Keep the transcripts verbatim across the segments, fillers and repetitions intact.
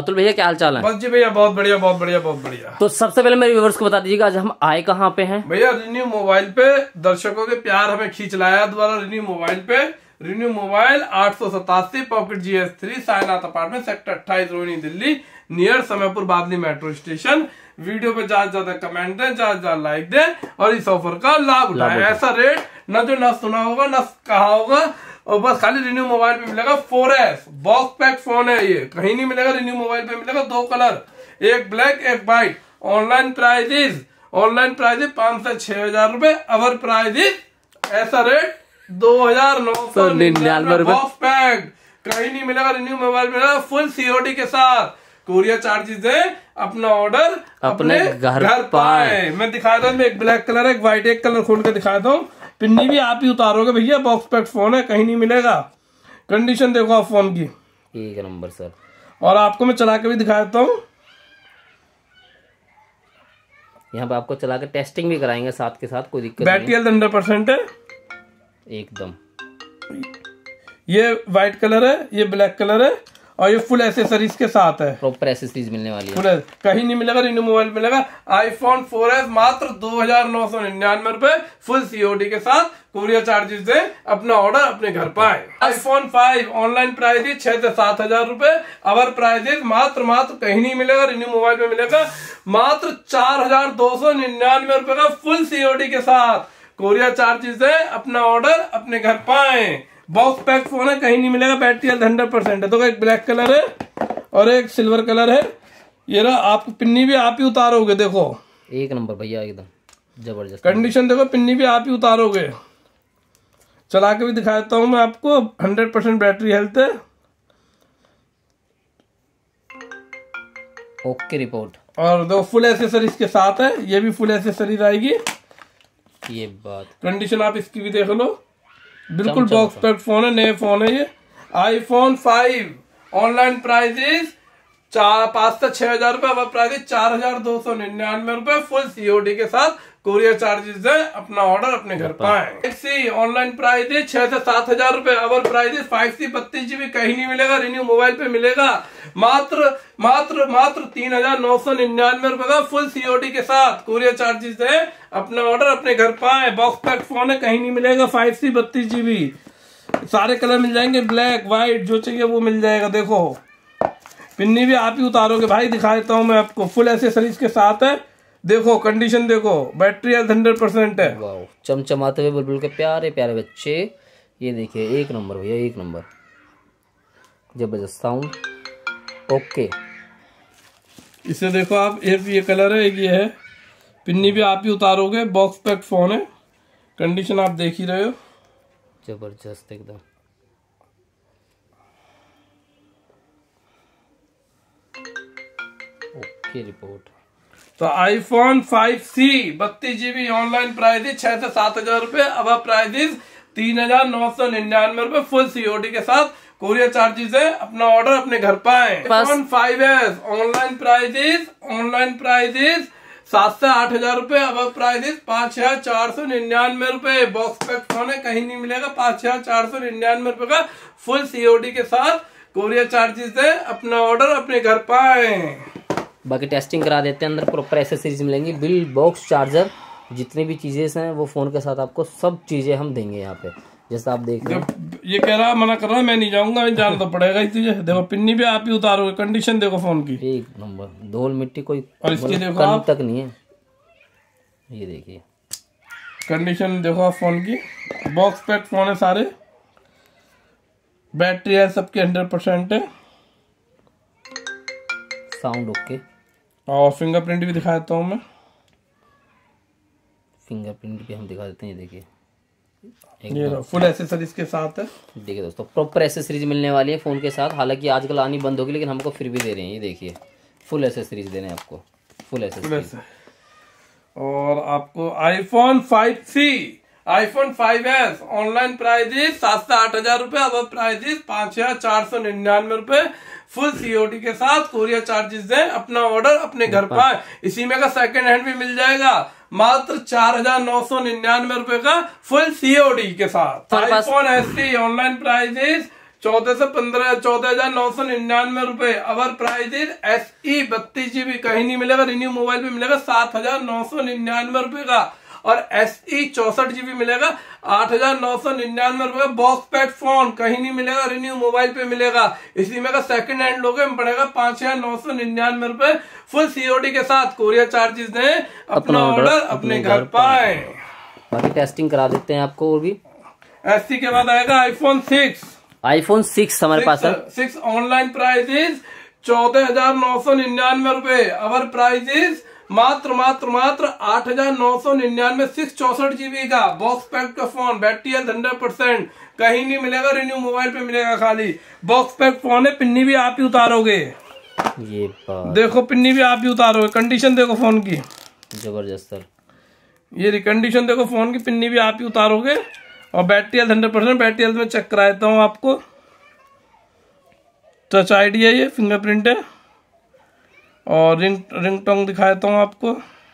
अतुल भैया क्या हाल चाल है? बस जी भैया बहुत बढ़िया बहुत बढ़िया बहुत बढ़िया। तो सबसे पहले मेरे व्यूअर्स को बता दीजिएगा आज हम आए कहाँ पे हैं? भैया रिन्यू मोबाइल पे दर्शकों के प्यार हमें खींच लाया द्वारा रिन्यू मोबाइल पे रिन्यू मोबाइल आठ सौ सतासी pocket G S three Sainath apartment sector अट्ठाईस Rohini Delhi near Samaypur Badli metro station. Video पे ज्यादा ज्यादा कमेंट दें, ज्यादा ज्यादा लाइक दें और इस ऑफर का लाभ उठाएं। ऐसा रेट न जो न सुना होगा न कहा होगा, और बस खाली रिन्यू मोबाइल पे मिलेगा। Four S box pack phone है, ये कहीं नहीं मिलेगा। रिन्यू मोबाइल पे मिलेगा दो कलर, एक ब्लैक एक white. Online prices online prices पाँच से छह हजार रूपए। अवर प्राइजेस ऐसा रेट दो हजार नौ सौ निन्यानवे बॉक्स पैक कहीं नहीं मिलेगा। रिन्यू मोबाइल मिलेगा फुल सीओडी के साथ। कोरियर चार्जेस है, अपना ऑर्डर अपने, अपने घर, घर पाए। मैं दिखाता हूँ, एक ब्लैक कलर है एक व्हाइट, एक कलर खोल के दिखाता हूँ। पिन्नी भी आप ही उतारोगे भैया, बॉक्स पैक फोन है, कहीं नहीं मिलेगा। कंडीशन देखो आप फोन की, एक नंबर सर। और आपको मैं चला के भी दिखाता हूँ। यहाँ पे आपको चला के टेस्टिंग भी कराएंगे साथ के साथ, कोई दिक्कत बैटरी हेल्थ हंड्रेड परसेंट है एकदम। ये व्हाइट कलर है, ये ब्लैक कलर है, और ये फुल एसेसरीज के साथ है। प्रॉपर एसेसरीज मिलने वाली है, फुल कहीं नहीं मिलेगा। रिन्यू मोबाइल मिलेगा आईफोन फोर एस मात्र दो हजार नौ सौ निन्यानवे रूपए फुल सीओडी के साथ। कोरियर चार्जेस दे, अपना ऑर्डर अपने घर पाए। आईफोन फाइव ऑनलाइन प्राइस छह से सात हजार रूपए। अवर प्राइजेस मात्र मात्र कहीं नहीं मिलेगा, रिन्यू मोबाइल पे मिलेगा मात्र चार हजार दो सौ निन्यानवे रूपए का फुल सीओडी के साथ। कोरियर चार्जेस है, अपना ऑर्डर अपने घर पाए। बॉक्स पैक फोन है, कहीं नहीं मिलेगा। बैटरी हेल्थ हंड्रेड परसेंट है। तो एक ब्लैक कलर है और एक सिल्वर कलर है। ये रहा, आपको पिन्नी भी आप ही उतारोगे। देखो एक नंबर भैया, एकदम जबरदस्त कंडीशन देखो, पिन्नी भी आप ही उतारोगे। चला के भी दिखाता हूं मैं आपको। हंड्रेड परसेंट बैटरी हेल्थ है। Okay report. और दो फुल एसेसरीज के साथ है, ये भी फुल एसेसरीज आएगी। ये बात कंडीशन आप इसकी भी देख लो, बिल्कुल बॉक्स पैक फोन है, नए फोन है ये। आईफोन फाइव ऑनलाइन प्राइजेस चार पाँच से छह हजार रूपए। अब प्राइजेस चार हजार दो सौ निन्यानवे रूपए फुल सीओडी के साथ। कोरियर चार्जेस है, अपना ऑर्डर अपने घर पाए। सी ऑनलाइन प्राइजेस छह से सात हजार रूपए। अवर प्राइजेस फाइव सी बत्तीस जीबी कहीं नहीं मिलेगा, रिन्यू मोबाइल पे मिलेगा मात्र मात्र मात्र तीन हजार नौ सौ निन्यानवे रूपए का फुल सीओडी के साथ। कोरियर चार्जेस है, अपना ऑर्डर अपने घर पाए। बॉक्स पैक फोन है, कहीं नहीं मिलेगा। फाइव सी बत्तीस जीबी सारे कलर मिल जाएंगे, ब्लैक व्हाइट जो चाहिए वो मिल जाएगा। देखो पिन्नी भी आप ही उतारोगे भाई, दिखा देता हूँ मैं आपको। फुल एसेसरीज के साथ है। देखो कंडीशन देखो, बैटरी हेल्थ हंड्रेड परसेंट है। वाओ, चमचमाते हुए बुलबुल के प्यारे प्यारे बच्चे। ये देखिए एक नंबर भैया, एक नंबर जबरदस्त साउंड। ओके, इसे देखो आप, एक ये कलर है एक ये है। पिन्नी भी आप ही उतारोगे। बॉक्स पैक फोन है, कंडीशन आप देख ही रहे हो, जबरदस्त एकदम। Okay report. तो आईफोन फाइव सी बत्तीस जीबी ऑनलाइन प्राइस छह से सात हजार रूपए। अब प्राइस तीन हजार नौ सौ निन्यानवे रूपए फुल सीओडी के साथ। कोरियर चार्जेस है, अपना ऑर्डर अपने घर पाए। IPhone five S online prices online prices सात से आठ हजार रूपए। अब प्राइजेस पांच हजार चार सौ निन्यानवे रूपए। बॉक्स पैक फोन है, कहीं नहीं मिलेगा। पांच हजार चार सौ निन्यानवे रूपए का फुल सीओडी के साथ। कोरियर चार्जेस है, अपना ऑर्डर अपने घर पाए। बाकी टेस्टिंग करा देते हैं, अंदर प्रॉपर एसेसरीज मिलेंगी, बिल बॉक्स चार्जर जितनी भी चीजें हैं वो फोन के साथ आपको सब चीजें हम देंगे यहाँ पे, जैसा आप देख रहे हैं। ये कह रहा मना कर रहा मैं नहीं जाऊंगा, जाना तो पड़ेगा ही तुझे। देखो पिन्नी भी आप ही उतारोगे। कंडीशन देखो फोन की, एक नंबर धूल मिट्टी कोई और इसकी देखो कम आप तक नहीं है। ये देखिए कंडीशन देखो आप फोन की। बॉक्स पैक फोन है सारे। बैटरी है सबकी हंड्रेड परसेंट है। Sound okay. और फिंगरप्रिंट भी दिखा देता हूँ मैं। फिंगरप्रिंट भी हम दिखा देते हैं, ये देखिए ये फुल एसेसरीज के साथ है। देखिए दोस्तों, प्रॉपर एसेसरीज मिलने वाली है फोन के साथ। हालांकि आजकल आनी बंद होगी, लेकिन हमको फिर भी दे रहे हैं। ये देखिए फुल एसेसरीज दे रहे हैं आपको, फुल एसेसरीज। और आपको iPhone five C iPhone five S online price सात से आठ हजार रूपए। अब प्राइस पांच हजार चार सौ निन्यानवे रूपए फुल सीओडी के साथ। कोरियर चार्जेस दें, अपना ऑर्डर अपने घर पाए। इसी में का सेकंड हैंड भी मिल जाएगा मात्र चार हजार नौ सौ निन्यानवे रूपए का फुल सीओडी के साथ। IPhone S C online price चौदह से पंद्रह चौदह हजार नौ सौ निन्यानवे रुपए। Our price is S E बत्तीस जीबी, कहीं नहीं मिलेगा, रिन्यू मोबाइल पे मिलेगा सात हजार नौ सौ निन्यानवे रुपए का। और एस ई चौसठ जीबी मिलेगा आठ हजार नौ सौ निन्यानवे रुपए का। बॉक्स पैक फोन कहीं नहीं मिलेगा, रिन्यू मोबाइल पे मिलेगा। इसी में का सेकंड हैंड लोगे पड़ेगा पांच हजार नौ सौ निन्यानवे रुपए फुल सीओडी के साथ। कोरियर चार्जेस दें, अपना ऑर्डर अपने घर पाए। बाकी टेस्टिंग करा देते हैं आपको। और भी एससी के बाद आएगा आईफोन सिक्स। आईफोन सिक्स हमारे पास है। सिक्स ऑनलाइन प्राइस इज चौदह हजार नौ सौ निन्यानवे रुपए। अवर प्राइस इज मात्र मात्र मात्र आठ हजार नौ सौ निन्यानवे। सिक्स चौसठ जीबी का बॉक्स पैक का phone, battery health hundred percent, कहीं नहीं मिलेगा, रिन्यू मोबाइल पे मिलेगा खाली। बॉक्स पैक फोन है, पिन्नी भी आप ही उतारोगे। ये बात देखो, पिन्नी भी आप ही उतारोगे। कंडीशन देखो फोन की, जबरदस्त सर। ये कंडीशन देखो फोन की, पिन्नी भी आप ही उतारोगे। और battery health hundred percent. Battery health में चेक करा देता हूँ आपको। टच आईडी है, ये फिंगरप्रिंट है। और रिंग रिंग टोंग दिखा देता हूँ आपको।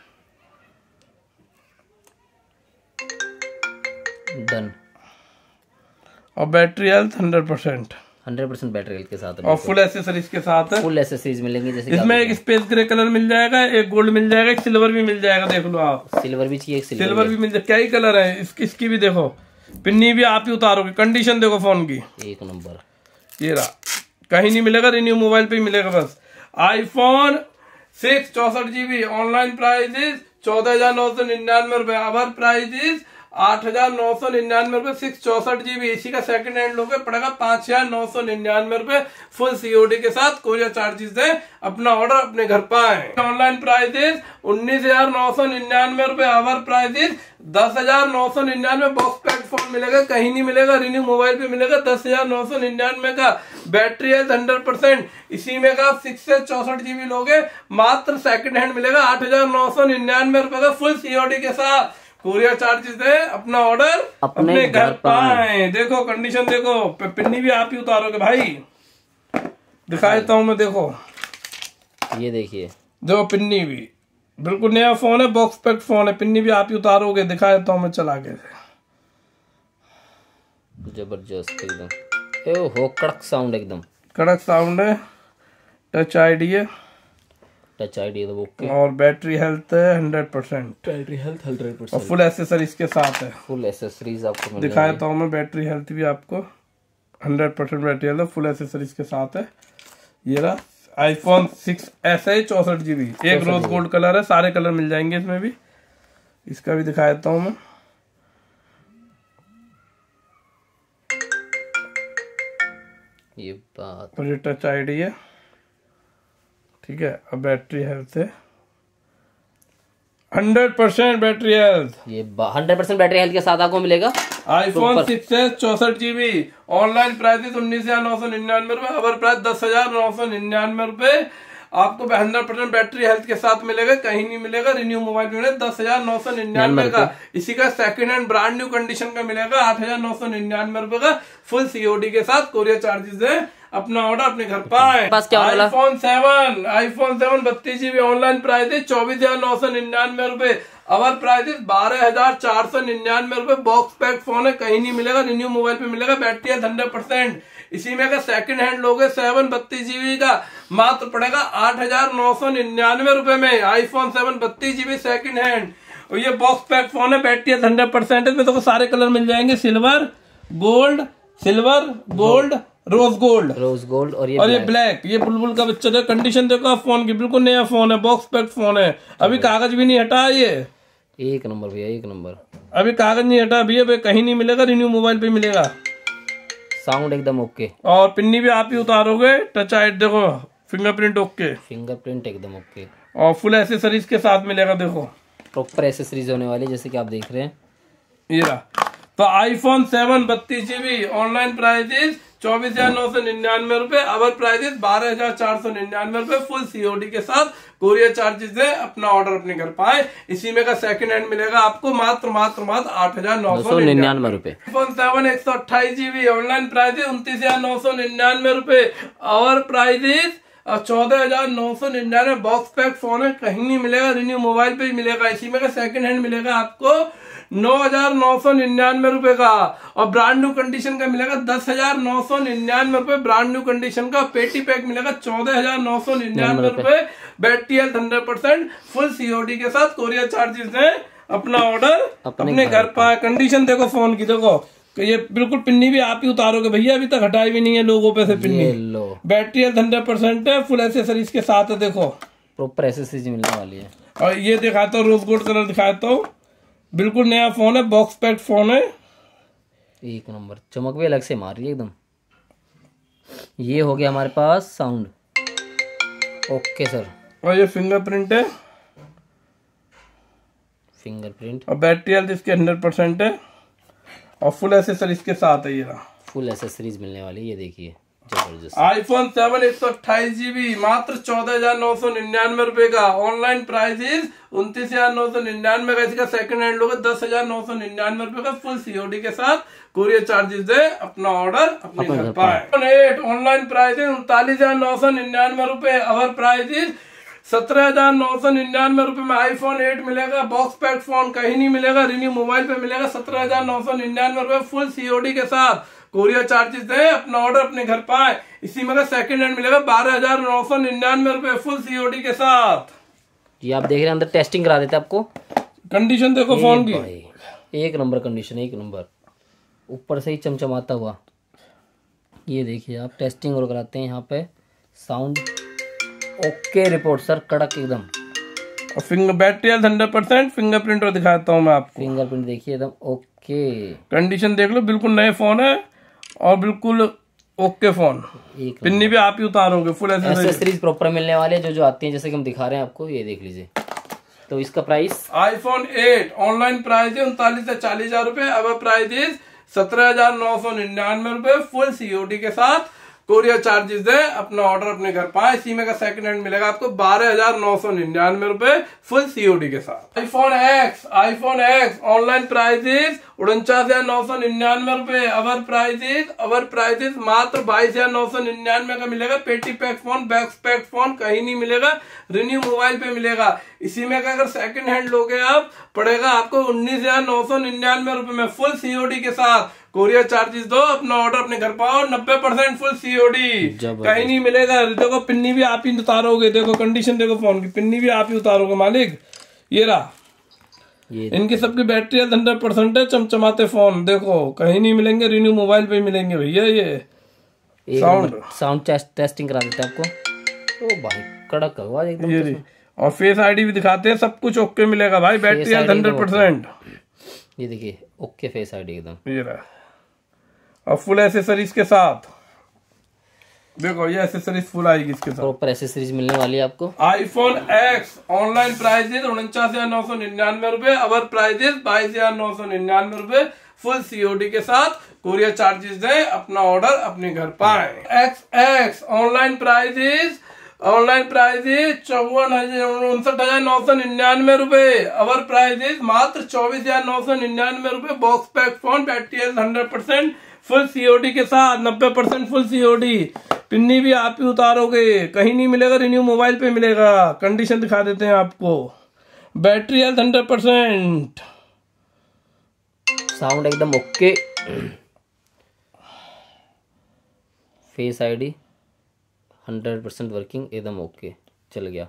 डन। और battery health hundred percent hundred percent battery health के साथ। और फुल एसेसरीज के साथ है। फुल एसेसरीज मिलेंगी, जैसे इसमें एक स्पेस ग्रे कलर मिल जाएगा, एक गोल्ड मिल जाएगा, एक सिल्वर भी मिल जाएगा। देख लो आप, सिल्वर भी चाहिए, सिल्वर, सिल्वर भी मिल जाएगा। क्या ही कलर है इसकी, इसकी भी देखो। पिन्नी भी आप ही उतारोगे। कंडीशन देखो फोन की, एक नंबर। ये रहा, कहीं नहीं मिलेगा, रिन्यू मोबाइल पे ही मिलेगा बस। आईफोन सिक्स चौसठ जीबी ऑनलाइन प्राइस इज चौदह हजार नौ सौ निन्यानवे रुपए। अवर प्राइस इज आठ हजार नौ सौ निन्यानवे रुपए। सिक्स चौसठ जीबी, इसी का सेकंड हैंड लोगे पड़ेगा पांच हजार नौ सौ निन्यानवे रुपए फुल सीओडी के साथ। कोरियर चार्जेस है, अपना ऑर्डर अपने घर पाए। ऑनलाइन प्राइस इज उन्नीस हजार नौ सौ निन्यानवे रुपए। अवर प्राइस इज दस हजार नौ सौ निन्यानवे। बॉक्स पैक फोन मिलेगा, कहीं नहीं मिलेगा, रिन्यू मोबाइल पे मिलेगा दस हजार नौ सौ निन्यानवे का। बैटरी है हंड्रेड परसेंट। इसी में का सिक्स से चौसठ जीबी लोगे मात्र सेकंड हैंड मिलेगा आठ हजार नौ सौ निन्यानवे रुपए का फुल सीओडी के साथ। कोरियर चार्जेस है, अपना ऑर्डर अपने, अपने घर पाए। देखो कंडीशन देखो, पिन्नी भी आप ही उतारोगे भाई। दिखा देता हूँ मैं, देखो ये देखिए, देखो पिन्नी भी बिल्कुल नया फोन है, बॉक्स पैक फोन है। पिन्नी भी आप ही उतारोगे। दिखा देता हूँ मैं चला के। जबरदस्त एकदम। ए हो, कड़क साउंड, एकदम कड़क साउंड है। टच आईडी है, टच आईडी तो ओके। और बैटरी हेल्थ है hundred percent. Battery health hundred percent. और फुल एसेसरीज के साथ है। फुल एसेसरीज आपको मिल दिखा देता हूँ मैं। बैटरी हेल्थ भी आपको hundred percent battery health full accessories के साथ है। ये रहा आईफोन सिक्स एस है, चौसठ जीबी, एक रोज गोल्ड कलर है। सारे कलर मिल जाएंगे इसमें भी। इसका भी दिखा देता हूँ मैं। ये बात, और ये टच आईडी है, ठीक है। अब बैटरी हेल्थ है हंड्रेड परसेंट बैटरी हेल्थ। ये हंड्रेड परसेंट बैटरी हेल्थ के साथ आपको मिलेगा। आईफोन सिक्स एस चौसठ जीबी ऑनलाइन प्राइस उन्नीस हजार नौ सौ निन्यानवे रुपए। अवर प्राइस दस हजार नौ सौ निन्यानवे रुपए। आपको हंड्रेड परसेंट बैटरी हेल्थ के साथ मिलेगा, कहीं नहीं मिलेगा, रिन्यू मोबाइल पे मिलेगा दस हजार नौ सौ निन्यानवे का। इसी का second hand brand new condition का मिलेगा आठ हजार नौ सौ निन्यानवे रुपए का फुल सीओडी के साथ। कोरियर चार्जेस है, अपना ऑर्डर अपने घर पाए। आईफोन सेवन आईफोन सेवन बत्तीस जीबी ऑनलाइन प्राइस है चौबीस हजार नौ सौ निन्यानवे रुपए। अवर प्राइस बारह हजार चार सौ निन्यानवे रुपए। बॉक्स पैक फोन है, कहीं नहीं मिलेगा, रिन्यू मोबाइल पे मिलेगा, बैटरी हंड्रेड परसेंट। इसी में का सेकंड हैंड लोगे सेवन बत्तीस जीबी का मात्र पड़ेगा आठ हजार नौ सौ निन्यानवे रुपए में। आईफोन सेवन बत्तीस जीबी सेकंड हैंड। और ये बॉक्स पैक फोन है, बैटरी हंड्रेड परसेंट है। तो सारे कलर मिल जाएंगे, silver gold, silver gold, rose gold, rose gold और ये और ये ब्लैक। ये बुलबुल का बच्चा है। कंडीशन देखो फोन की, बिल्कुल नया फोन है, बॉक्स पैक फोन है। अभी कागज भी नहीं हटा, ये एक नंबर भैया, एक नंबर। अभी कागज नहीं हटा भैया, भाई कहीं नहीं मिलेगा, रिन्यू मोबाइल पे मिलेगा। साउंड एकदम ओके। और पिन्नी भी आप ही उतारोगे। टच आईडी देखो, फिंगरप्रिंट ओके, फिंगरप्रिंट एकदम ओके। और फुल एसेसरीज के साथ मिलेगा। देखो प्रॉपर एसेसरीज होने वाली, जैसे कि आप देख रहे हैं। ये रहा। तो आईफोन सेवन बत्तीस जीबी ऑनलाइन प्राइस चौबीस हजार नौ सौ निन्यानवे रुपए। अवर प्राइस बारह हजार चार सौ निन्यानवे रुपए फुल सीओडी के साथ। कोरियर चार्जेस है, अपना ऑर्डर अपने घर पाए। इसी में का सेकंड हैंड मिलेगा आपको मात्र मात्र मात्र आठ हजार नौ सौ निन्यानवे रुपए। आईफोन सेवन एक सौ अट्ठाईस जीबी ऑनलाइन प्राइस उनतीस हजार नौ सौ निन्यानवे रुपए। अवर प्राइस और चौदह हजार नौ सौ निन्यानवे बॉक्स पैक फोन है, कहीं नहीं मिलेगा, रिन्यू मोबाइल पे ही मिलेगा। इसी में का सेकंड हैंड मिलेगा आपको नौ हजार नौ सौ निन्यानवे रुपए का, और ब्रांड न्यू कंडीशन का मिलेगा दस हजार नौ सौ निन्यानवे रुपए ब्रांड न्यू कंडीशन का। पेटी पैक मिलेगा चौदह हजार नौ सौ निन्यानवे रुपए, battery health hundred percent, full COD के साथ, कोरियर चार्जेस है। अपना ऑर्डर अपने घर पर। कंडीशन देखो फोन की, देखो ये बिल्कुल पिन्नी भी आप ही उतारोगे भैया, अभी तक हटाई भी नहीं है लोगों पे से पिन्नी। बैटरी हेल्थ हंड्रेड परसेंट है, फुल एसेसरीज के साथ है, देखो प्रॉपर एसेसरीज मिलने वाली है। और ये दिखाता हूँ, रोज गोल्ड कलर दिखाता हूँ, बिल्कुल नया फोन है, बॉक्स पैक फोन है, एक नंबर, चमक भी अलग से मार रही है एकदम। ये हो गया हमारे पास साउंड, ओके सर। और ये फिंगरप्रिंट है, फिंगरप्रिंट, और बैटरी हेल्थ इसके हंड्रेड परसेंट है, और फुल एसेसरीज के साथ है। ये रहा फुल एसेसरीज मिलने वाली, ये देखिए जबरदस्त। आईफोन सेवन एक सौ अट्ठाईस जीबी मात्र चौदह हजार नौ सौ निन्यानवे रुपए का। ऑनलाइन प्राइसेस उनतीस हजार नौ सौ निन्यानवे का। इसका सेकंड हैंड लोगे दस हजार नौ सौ निन्यानवे रुपए का, फुल सीओडी के साथ, कोरियर चार्जेस है। अपना ऑर्डर अपने घर पाए। ऑनलाइन प्राइसेस उनतालीस हजार नौ सौ निन्यानवे रुपए, अवर प्राइसेस सत्रह हजार नौ सौ निन्यानवे रुपए में आईफोन एट मिलेगा, बॉक्स पैक फोन कहीं नहीं मिलेगा, रिन्यू मोबाइल पे मिलेगा सत्रह हजार नौ सौ निन्यानवे रुपए, फुल सीओडी के साथ, कोरियर चार्जेस है। अपना ऑर्डर अपने घर पाए। इसी में सेकंड हैंड मिलेगा बारह हजार नौ सौ निन्यानवे रुपए, फुल सीओडी के साथ। ये आप देख रहे हैं, अंदर टेस्टिंग करा देते आपको। कंडीशन देखो फोन की, एक नंबर कंडीशन, एक नंबर, ऊपर से ही चमचमाता हुआ। ये देखिए आप, टेस्टिंग और कराते हैं यहाँ पे। साउंड ओके रिपोर्ट सर, कड़क एकदम। और finger battery health hundred percent, fingerprint और दिखाता हूँ मैं आपको। फिंगरप्रिंट देखिए एकदम ओके, कंडीशन देख लो, बिल्कुल नए फोन है और बिल्कुल ओके फोन। पिन्नी भी आप ही उतारोगे, फुल एसेसरीज प्रॉपर मिलने वाले जो जो आती हैं, जैसे कि हम दिखा रहे हैं आपको, ये देख लीजिए। तो इसका price iPhone eight online price है उनतालीस से चालीस हजार रुपए, अब प्राइस सत्रह हजार नौ सौ निन्यानवे रुपए, फुल सीओडी के साथ, कोरियर चार्जेस है। अपना ऑर्डर अपने घर पाए। इसी में का सेकंड हैंड मिलेगा आपको बारह हजार नौ सौ निन्यानवे रुपए, फुल सीओडी के साथ। IPhone X iPhone X online prices उनचास हजार नौ सौ निन्यानवे रुपए, अवर प्राइसेस अवर प्राइसेस मात्र बाईस हजार नौ सौ निन्यानवे का मिलेगा। पेटी pack phone, box pack phone कहीं नहीं मिलेगा, रिन्यू मोबाइल पे मिलेगा। इसी में का अगर सेकंड हैंड लोगे आप, पड़ेगा आपको उन्नीस हजार नौ सौ निन्यानवे रुपए में, फुल सीओडी के साथ, कोरियर चार्जेस दो। अपना ऑर्डर अपने घर पाओ, नब्बे परसेंट फुल सीओडी, कहीं नहीं मिलेगा। देखो पिन्नी भी आप ही उतारोगे, देखो कंडीशन देखो फोन की, पिन्नी भी आप ही उतारोगे मालिक। ये रहा, ये इनकी सबकी बैटरी हेल्थ हंड्रेड परसेंट है, चमचमाते फोन, देखो कहीं नहीं मिलेंगे, रिन्यू मोबाइल पे ही मिलेंगे भैया। ये साउंड साउंड टेस्टिंग करा देते हैं आपको। ओ भाई कड़क आवाज एकदम। ये और फेस आईडी भी दिखाते हैं, सब कुछ ओके मिलेगा भाई, बैटरी हेल्थ हंड्रेड परसेंट। ये देखिए ओके फेस आईडी एकदम। ये रहा, और फुल एसेसरीज के साथ, देखो ये एसेसरीज फुल आएगी इसके साथ, प्रॉपर एसेसरीज मिलने वाली है आपको। आईफोन एक्स ऑनलाइन प्राइसेस उनचास हजार नौ सौ निन्यानवे रुपए, अवर प्राइसेस बाईस हजार नौ सौ निन्यानवे रुपए, फुल सीओडी के साथ, कोरियर चार्जेस है। अपना ऑर्डर अपने घर पाए। X X online prices online prices चौवन हजार उनसठ हजार नौ सौ निन्यानवे रुपए, अवर प्राइसेस मात्र चौबीस हजार नौ सौ निन्यानवे रुपए, box pack phone, battery health hundred percent, full COD के साथ, नब्बे परसेंट फुल सीओडी। पिन्नी भी आप ही उतारोगे, कहीं नहीं मिलेगा, रिन्यू मोबाइल पे मिलेगा। कंडीशन दिखा देते हैं आपको, battery health hundred percent, sound एकदम okay, face ID hundred percent working, एकदम ओके चल गया।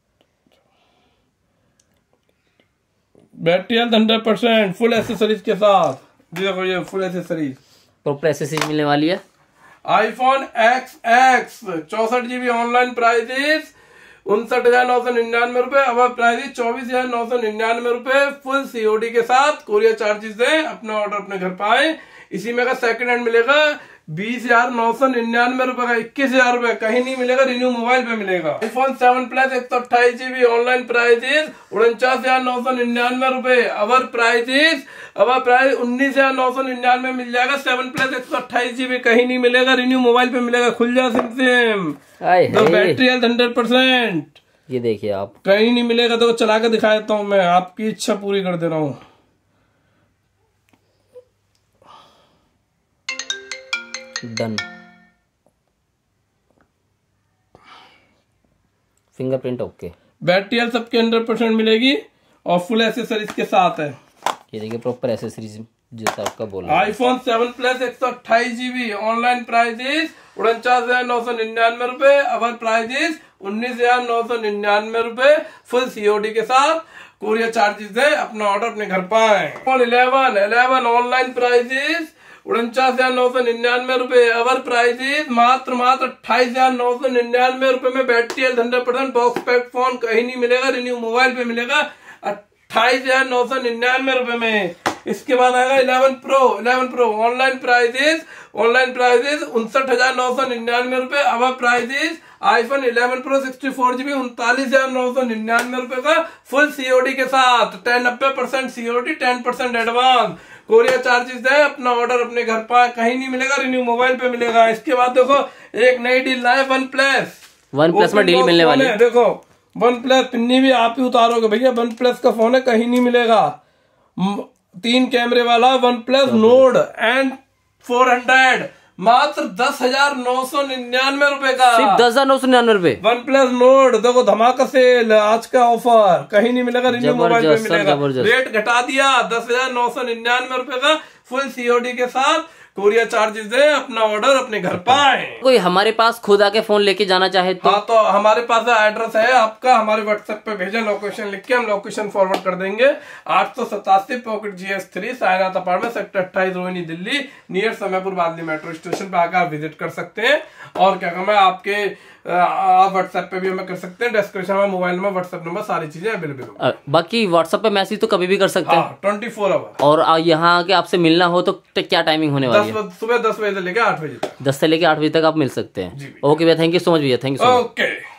Battery health hundred percent, full accessories के साथ, देखो ये फुल एसेसरीज, प्रॉपर एसेसरीज मिलने वाली है। आईफोन एक्स एक्स चौसठ जीबी ऑनलाइन प्राइसेस उनसठ हजार नौ सौ निन्यानवे रुपए, अब प्राइस चौबीस हजार नौ सौ निन्यानवे रुपए, फुल सीओडी के साथ, कोरियर चार्जेस है। अपना ऑर्डर अपने घर पाए। इसी में का सेकंड हैंड मिलेगा बीस हजार नौ सौ निन्यानवे रुपए का, इक्कीस हजार रुपए, कहीं नहीं मिलेगा, रिन्यू मोबाइल पे मिलेगा। आईफोन सेवन प्लस एक सौ अट्ठाईस जीबी ऑनलाइन प्राइसेस उनचास हजार नौ सौ निन्यानवे रुपए, अवर प्राइसेस अवर प्राइस उन्नीस हजार नौ सौ निन्यानवे मिल जाएगा। सेवन प्लस एक सौ अट्ठाईस जीबी कहीं नहीं मिलेगा, रिन्यू मोबाइल पे मिलेगा। खुल जा सिम सिम, तो बैटरी हेल्थ हंड्रेड परसेंट। ये देखिए आप, कहीं नहीं मिलेगा, तो चला के दिखा देता हूँ मैं, आपकी इच्छा पूरी कर दे रहा हूँ। Done. Fingerprint okay. Battery health सबके हंड्रेड परसेंट मिलेगी और फुल एसेसरीज के साथ है। ये देखिए प्रॉपर एसेसरीज जैसा आपका बोला। आईफोन सेवन प्लस एक सौ अट्ठाईस जीबी ऑनलाइन प्राइजेस उनचास हजार नौ सौ निन्यानवे रुपए, अवर प्राइजेस उन्नीस हजार नौ सौ निन्यानवे रुपए, फुल सीओडी के साथ, कोरियर चार्जेस है, अपना ऑर्डर अपने घर पर आए। IPhone eleven eleven online prices उनचास हजार नौ सौ निन्यानवे रुपए, अवर प्राइजेस मात्र मात्र अट्ठाईस हजार नौ सौ निन्यानवे रुपए में battery health hundred percent box pack phone कहीं नहीं मिलेगा, रिन्यू मोबाइल पे मिलेगा अट्ठाईस हजार नौ सौ निन्यानवे रुपए में। इसके बाद आएगा eleven pro eleven pro online prices online prices उनसठ हजार नौ सौ निन्यानवे रुपए, our prices iPhone eleven pro sixty four GB उनतालीस हजार नौ सौ निन्यानवे रुपए का, फुल सीओडी के साथ, टेन नब्बे percent COD, ten percent advance, courier charges है, अपना ऑर्डर अपने घर पर कहीं नहीं मिलेगा, रिन्यू मोबाइल पे मिलेगा। इसके बाद देखो एक नई डील है वन प्लस वन प्लस में डील मिलने वाली है। देखो वन प्लस पिन्नी भी आप ही उतारोगे भैया, वन प्लस का फोन है, कहीं नहीं मिलेगा। तीन कैमरे वाला OnePlus Nord and four hundred मात्र दस हजार नौ सौ निन्यानवे रुपए का, सिर्फ दस हजार नौ सौ निन्यानवे रुपए। वन प्लस नोड देखो धमाका सेल, आज का ऑफर कहीं नहीं मिलेगा, रिन्यू मोबाइल पे मिलेगा। रेट घटा दिया दस हजार नौ सौ निन्यानवे रुपए का, फुल सीओडी के साथ, कोरियर चार्जेस है, अपना ऑर्डर अपने घर पर आए। कोई हमारे पास खुद आके फोन लेके जाना चाहे तो? हाँ तो हमारे पास एड्रेस है आपका, हमारे व्हाट्सएप पे भेजें लोकेशन लिख के, हम लोकेशन फॉरवर्ड कर देंगे। आठ सौ सतासी pocket G S three Sainath apartment sector अट्ठाईस Rohini Delhi near Samaypur Badli metro station पे आकर आप विजिट कर सकते हैं। और क्या कहना है आपके आप व्हाट्सएप पे भी हमें कर सकते हैं, डिस्क्रिप्शन में मोबाइल नंबर व्हाट्सएप नंबर सारी चीजें अवेलेबल। बाकी व्हाट्सएप पे मैसेज तो कभी भी कर सकते हैं ट्वेंटी फोर आवर। और यहाँ आके आपसे मिलना हो तो क्या टाइमिंग होने वाली है? सुबह दस बजे से लेकर आठ बजे तक। दस से लेकर आठ बजे तक आप मिल सकते हैं। ओके भैया, थैंक यू सो मच भैया, thank you so much. Okay.